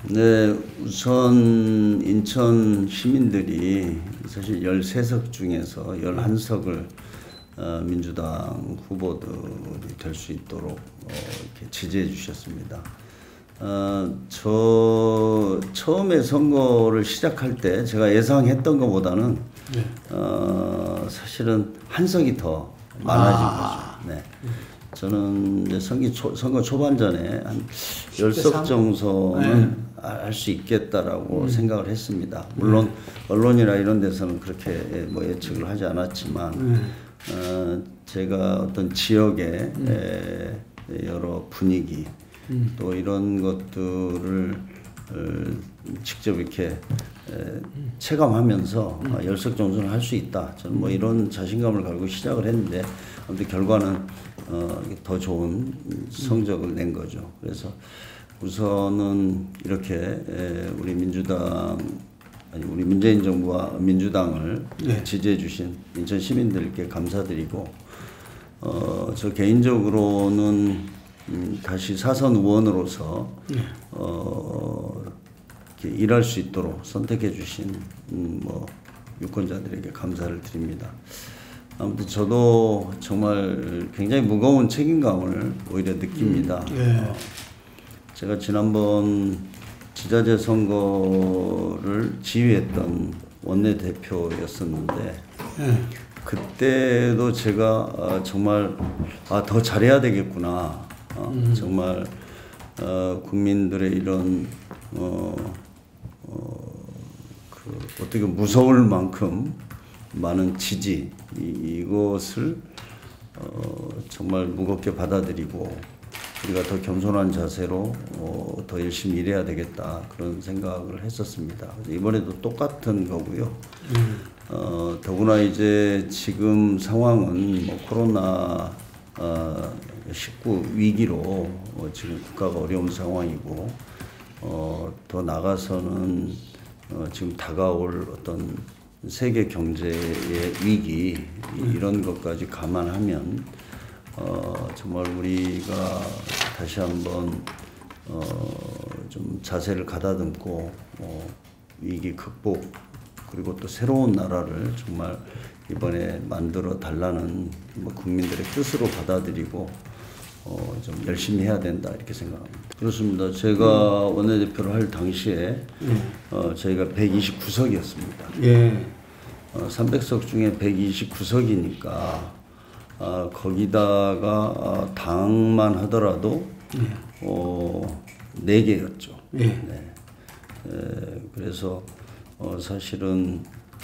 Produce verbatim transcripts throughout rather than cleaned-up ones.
네, 우선 인천 시민들이 사실 열세 석 중에서 열한 석을 어, 민주당 후보들이 될 수 있도록 어, 이렇게 지지해 주셨습니다. 어, 저 처음에 선거를 시작할 때 제가 예상했던 것보다는 네. 어, 사실은 한 석이 더 많아진 아. 거죠. 네. 저는 이제 선거, 초, 선거 초반전에 한 열 석 정도는 할 수 있겠다라고 음. 생각을 했습니다. 물론 네. 언론이나 이런 데서는 그렇게 뭐 예측을 하지 않았지만 음. 어, 제가 어떤 지역의 음. 에, 여러 분위기 음. 또 이런 것들을 어, 직접 이렇게 에, 체감하면서 음. 아, 열 석 정도는 할 수 있다. 저는 뭐 이런 자신감을 가지고 시작을 했는데 아무튼 결과는 어, 더 좋은 성적을 낸 거죠. 그래서 우선은 이렇게 에, 우리 민주당 아니 우리 문재인 정부와 민주당을 네. 지지해 주신 인천 시민들께 감사드리고 어, 저 개인적으로는 음, 다시 사선 의원으로서 네. 어, 이렇게 일할 수 있도록 선택해 주신 음, 뭐 유권자들에게 감사를 드립니다. 아무튼 저도 정말 굉장히 무거운 책임감을 오히려 느낍니다. 음, 예. 어, 제가 지난번 지자체 선거를 지휘했던 원내대표였었는데 예. 그때도 제가 정말 아, 더 잘해야 되겠구나. 어, 음. 정말 어, 국민들의 이런 어, 어, 그 어떻게 무서울 만큼 많은 지지 이, 이것을 어, 정말 무겁게 받아들이고 우리가 더 겸손한 자세로 어, 더 열심히 일해야 되겠다 그런 생각을 했었습니다. 이번에도 똑같은 거고요. 음. 어, 더구나 이제 지금 상황은 뭐 코로나 어, 십구 위기로 어, 지금 국가가 어려운 상황이고 어, 더 나가서는 어, 지금 다가올 어떤 세계 경제의 위기 이런 것까지 감안하면 어, 정말 우리가 다시 한번 어, 좀 자세를 가다듬고 어, 위기 극복 그리고 또 새로운 나라를 정말 이번에 만들어 달라는 뭐 국민들의 뜻으로 받아들이고 어, 좀 열심히 해야 된다 이렇게 생각합니다. 그렇습니다. 제가 원내대표를 할 당시에 음. 어, 저희가 백이십구 석이었습니다. 예. 어, 삼백 석 중에 백이십구 석이니까 아, 거기다가 아, 당만 하더라도 예. 어, 네 개였죠. 예. 네. 에, 그래서 어, 사실은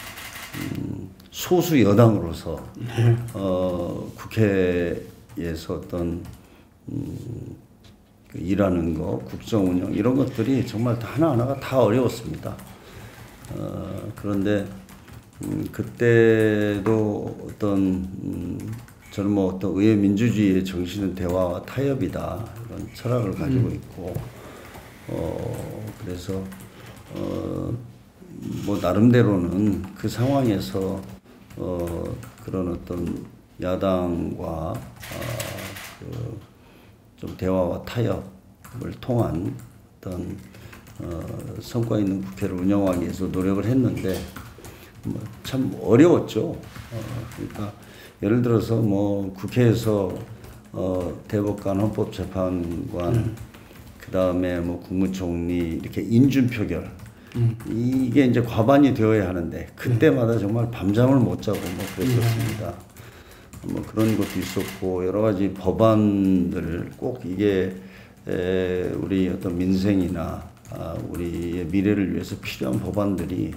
음, 소수 여당으로서 예. 어, 국회에서 어떤 음, 그 일하는 거, 국정 운영 이런 것들이 정말 다 하나하나가 다 어려웠습니다. 어, 그런데 음, 그때도 어떤 음, 저는 뭐 어떤 의회 민주주의의 정신은 대화와 타협이다 이런 철학을 가지고 음. 있고 어 그래서 어 뭐 나름대로는 그 상황에서 어 그런 어떤 야당과 어 그 좀 대화와 타협을 통한 어떤 어 성과 있는 국회를 운영하기 위해서 노력을 했는데 뭐 참 어려웠죠. 어 그러니까. 예를 들어서 뭐 국회에서 어 대법관, 헌법재판관, 음. 그 다음에 뭐 국무총리 이렇게 인준 표결 음. 이게 이제 과반이 되어야 하는데 그때마다 정말 밤잠을 못 자고 뭐 그랬었습니다. 음. 뭐 그런 것도 있었고 여러 가지 법안들 꼭 이게 에 우리 어떤 민생이나 아 우리의 미래를 위해서 필요한 법안들이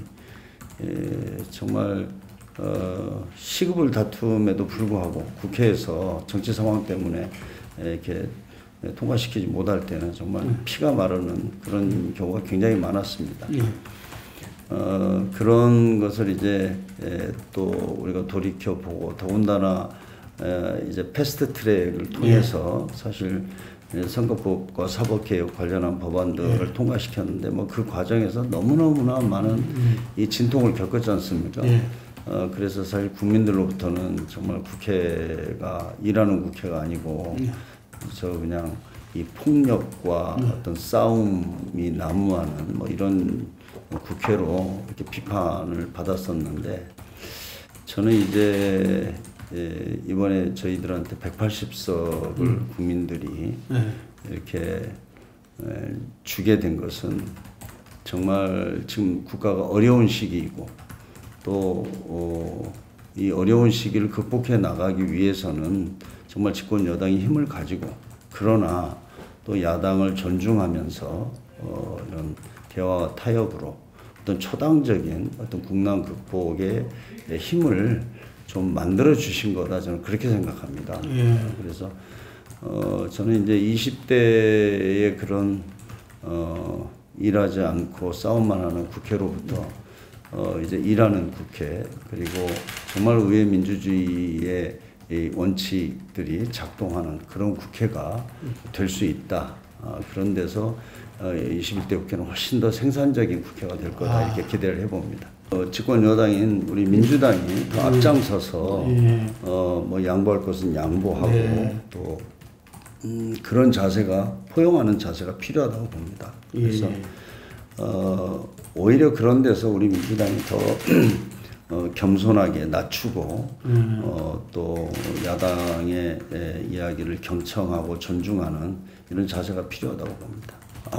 에 정말 어, 시급을 다툼에도 불구하고 국회에서 정치 상황 때문에 이렇게 통과시키지 못할 때는 정말 음. 피가 마르는 그런 음. 경우가 굉장히 많았습니다. 음. 어, 그런 것을 이제 에, 또 우리가 돌이켜 보고 더군다나 에, 이제 패스트 트랙을 통해서 예. 사실 선거법과 사법개혁 관련한 법안들을 예. 통과시켰는데 뭐 그 과정에서 너무너무나 많은 음. 이 진통을 겪었지 않습니까? 예. 어, 그래서 사실 국민들로부터는 정말 국회가 일하는 국회가 아니고 네. 저 그냥 이 폭력과 음. 어떤 싸움이 난무하는 뭐 이런 국회로 이렇게 비판을 받았었는데 저는 이제 예, 이번에 저희들한테 백팔십 석을 음. 국민들이 네. 이렇게 에, 주게 된 것은 정말 지금 국가가 어려운 시기이고 또 어, 이 어려운 시기를 극복해 나가기 위해서는 정말 집권 여당이 힘을 가지고 그러나 또 야당을 존중하면서 어, 이런 대화와 타협으로 어떤 초당적인 어떤 국난 극복의 힘을 좀 만들어 주신 거다 저는 그렇게 생각합니다. 예. 그래서 어, 저는 이제 이십 대의 그런 어, 일하지 않고 싸움만 하는 국회로부터 어, 이제 일하는 국회 그리고 정말 의회 민주주의의 이 원칙들이 작동하는 그런 국회가 될 수 있다. 어, 그런 데서 어, 이십일 대 국회는 훨씬 더 생산적인 국회가 될 거다 아. 이렇게 기대를 해봅니다. 어, 집권 여당인 우리 민주당이 더 앞장서서 예. 어, 뭐 양보할 것은 양보하고 네. 또 음, 그런 자세가 포용하는 자세가 필요하다고 봅니다. 그래서 예. 어, 오히려 그런 데서 우리 민주당이 더 어, 겸손하게 낮추고 음. 어, 또 야당의 에, 이야기를 경청하고 존중하는 이런 자세가 필요하다고 봅니다.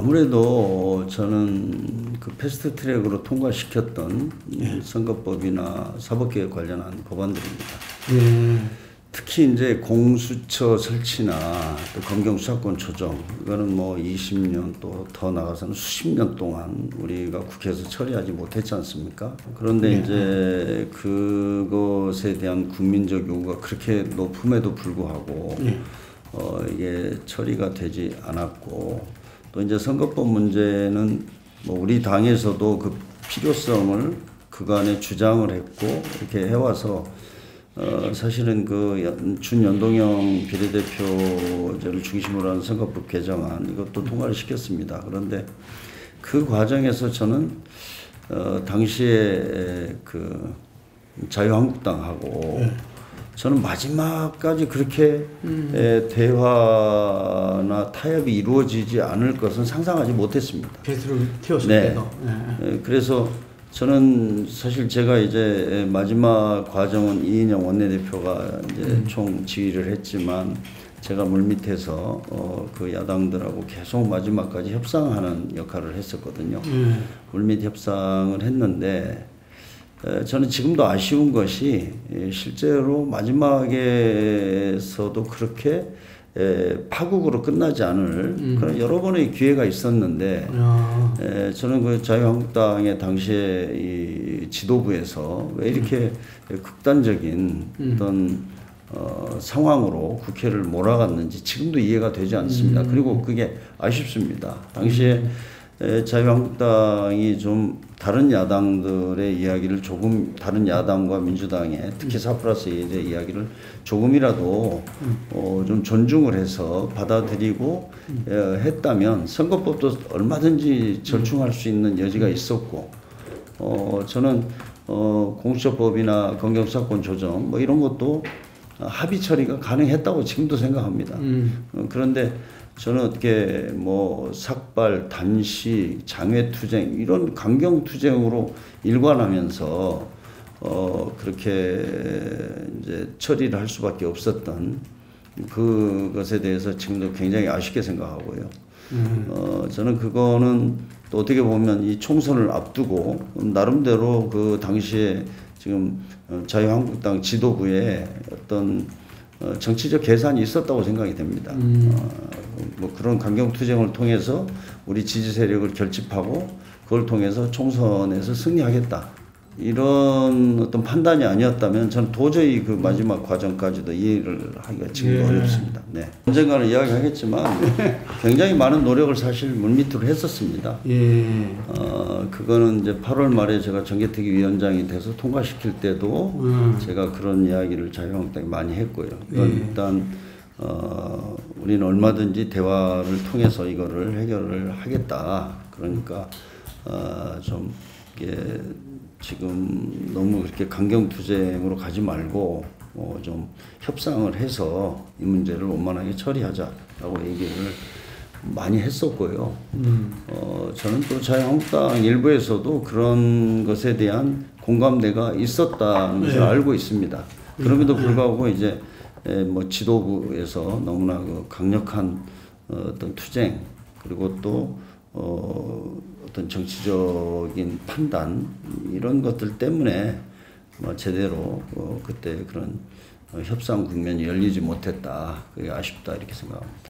아무래도 저는 그 패스트트랙으로 통과시켰던 예. 선거법이나 사법개혁 관련한 법안들입니다. 예. 특히 이제 공수처 설치나 또 검경 수사권 조정 이거는 뭐 이십 년 또 더 나가서는 수십 년 동안 우리가 국회에서 처리하지 못했지 않습니까? 그런데 네. 이제 그것에 대한 국민적 요구가 그렇게 높음에도 불구하고 네. 어 이게 처리가 되지 않았고 또 이제 선거법 문제는 뭐 우리 당에서도 그 필요성을 그간에 주장을 했고 이렇게 해와서 어, 사실은 그 준연동형 비례대표제를 중심으로 하는 선거법 개정안 이것도 통과를 시켰습니다. 그런데 그 과정에서 저는 어, 당시에 그 자유한국당하고 저는 마지막까지 그렇게 음. 에, 대화나 타협이 이루어지지 않을 것은 상상하지 못했습니다. 배수를 튀었을 네. 때도. 네. 에, 그래서 저는 사실 제가 이제 마지막 과정은 이인영 원내대표가 이제 음. 총 지휘를 했지만 제가 물밑에서 어 그 야당들하고 계속 마지막까지 협상하는 역할을 했었거든요. 음. 물밑 협상을 했는데 에, 저는 지금도 아쉬운 것이 실제로 마지막에서도 그렇게 에, 파국으로 끝나지 않을 음. 그런 여러 번의 기회가 있었는데 에, 저는 그 자유한국당의 당시에 이 지도부에서 왜 이렇게 음. 극단적인 음. 어떤 어, 상황으로 국회를 몰아갔는지 지금도 이해가 되지 않습니다. 음. 그리고 그게 아쉽습니다. 당시에 음. 에, 자유한국당이 좀 다른 야당들의 이야기를 조금 다른 야당과 민주당의 특히 사 플러스 일의 이야기를 조금이라도 음. 어, 좀 존중을 해서 받아들이고 음. 에, 했다면 선거법도 얼마든지 절충할 수 있는 여지가 있었고 어, 저는 어, 공수처법이나 검경수사권 조정 뭐 이런 것도 합의 처리가 가능했다고 지금도 생각합니다. 음. 어, 그런데 저는 어떻게 뭐 삭발, 단식, 장외투쟁 이런 강경투쟁으로 일관하면서 어 그렇게 이제 처리를 할 수밖에 없었던 그것에 대해서 지금도 굉장히 아쉽게 생각하고요. 음. 어 저는 그거는 또 어떻게 보면 이 총선을 앞두고 나름대로 그 당시에 지금 자유한국당 지도부에 어떤 어, 정치적 계산이 있었다고 생각이 됩니다. 음. 어, 뭐 그런 강경투쟁을 통해서 우리 지지 세력을 결집하고 그걸 통해서 총선에서 승리하겠다. 이런 어떤 판단이 아니었다면 저는 도저히 그 마지막 과정까지도 이해를 하기가 지금 예. 어렵습니다. 네. 언젠가는 이야기하겠지만 굉장히 많은 노력을 사실 물밑으로 했었습니다. 예. 어, 그거는 이제 팔월 말에 제가 정개특위 위원장이 돼서 통과시킬 때도 음. 제가 그런 이야기를 자유한국당에 많이 했고요. 이건 예. 일단 어, 우리는 얼마든지 대화를 통해서 이거를 해결을 하겠다. 그러니까 어, 좀 이게 지금 너무 그렇게 강경투쟁으로 가지 말고 어 좀 협상을 해서 이 문제를 원만하게 처리하자라고 얘기를 많이 했었고요. 음. 어, 저는 또 자유한국당 일부에서도 그런 것에 대한 공감대가 있었다는 것을 네. 알고 있습니다. 그럼에도 불구하고 이제 에, 뭐 지도부에서 너무나 그 강력한 어, 어떤 투쟁 그리고 또 어, 어떤 정치적인 판단 이런 것들 때문에 뭐 제대로 어, 그때 그런 어, 협상 국면이 열리지 못했다. 그게 아쉽다 이렇게 생각합니다.